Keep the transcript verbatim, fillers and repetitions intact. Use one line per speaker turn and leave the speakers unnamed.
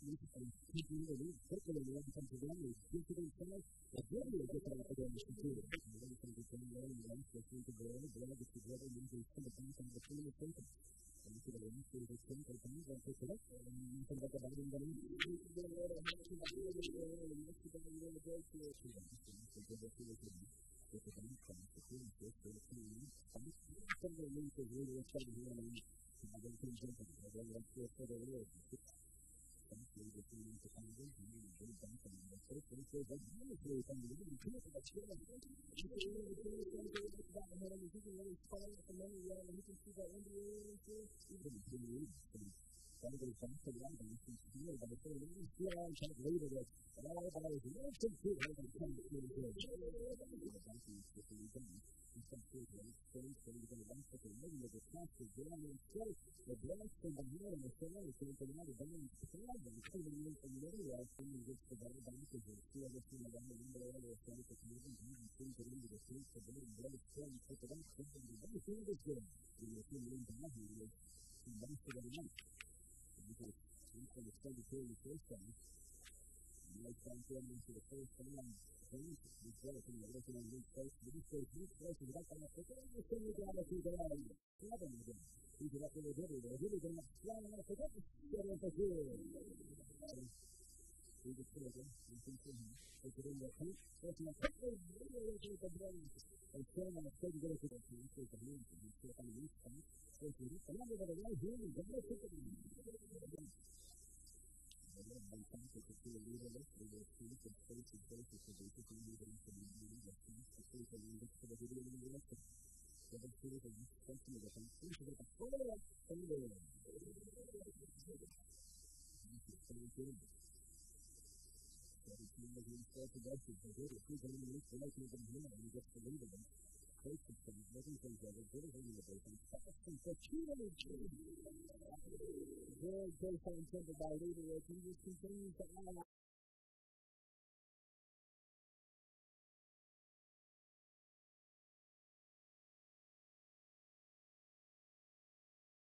and keeping it in, particularly when it comes to them, is good to themselves. It's really a good time for them to do it. And then it comes to them, and then they seem to grow, grow, get together, and usually come back on the team of thinking. And so the last day they think they can, they'll pick it up, and you can look at that and then you can go over and have to have a little bit of and that's the guy you want to go to it. So that's the good of it. With the bank class, the team is just for the team. Some of the leagues are really excited here, and I don't think jumping. I don't like to for the world. Thankfully, the team is the kind of thing, and they're very back on the first one. So that's really fun to do. You can't have a skill. You can really do something like that, and then you can really follow up the money, and you can see that N B A and stuff. Even the team is some of the fast to run, and you can feel that if they're really still on top later, that all of ours is really good too. I think it's really good. It's some sort of space where you're going to run for the middle of the class, the ground and straight, the blast from the middle and the center, it's going to come out of the bottom of the crowd, and it's coming in from the middle, and it's going to get the ball back, and it's still everything around the window, all the center, the moving, and it's going to get into the street, the ball, and the ball, and it's going to get into the ball, and it's going to get good. And it's going to get back, and it's back to the line. And because it's going to start to play the first time, and it's back to the first time, it's better from the looking on these folks. These folks, these folks, is up on the first. Everything you got to do there. Seven of them. He's up there with Hibby. Hibby's going to fly off the top. Get in for good. He's a killer. He's in for him. Take it in the paint. That's not quickly. Really looking at the brain. And Sam on the stage to go to the team. Take the hands. He's still on the east side. Take it in. Another one right here. He's going to take it in. I love my concept to see a leader look for the streets and spaces, spaces, so they can move into the meeting, the streets, the space, and look for the video in the rest of it. So the streets are just something that can see to get the photo up from there. This is so good. So the team is in self production. So good. If he's going to look like he's in here, and he gets the lead of them. Place the things, looking things over, good as any of those things. Fast and for two minutes. Very good, intended by leader. If he just continues to